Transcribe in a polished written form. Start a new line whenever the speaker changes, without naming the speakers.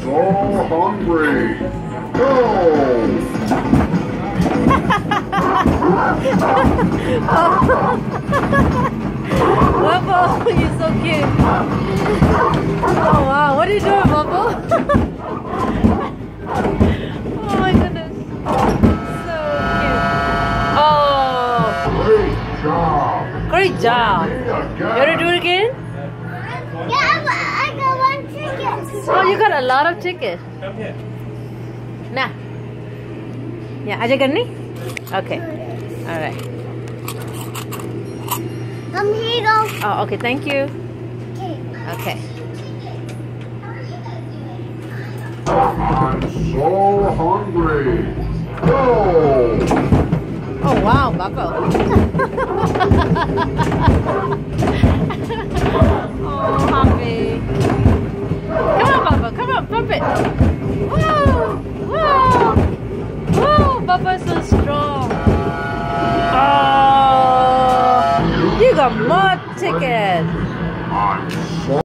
so hungry. Go!
Bubble, you're so cute. Oh wow, what are you doing, Bubble? Oh my goodness. So cute. Oh,
Great job.
great job. You want to do it again?
Yeah, but I got one ticket.
Oh, you got a lot of tickets. Nah. Yeah, aja karni? Okay. Alright.
Here you go.
Oh, okay, thank you. Okay.
I'm so hungry. Go!
Oh wow, Bubble. Oh, hungry. Come on, Bubble. Come on, pump it. Whoa! Whoa! Whoa! Bubba's so strong. Oh! You got more tickets.
I'm so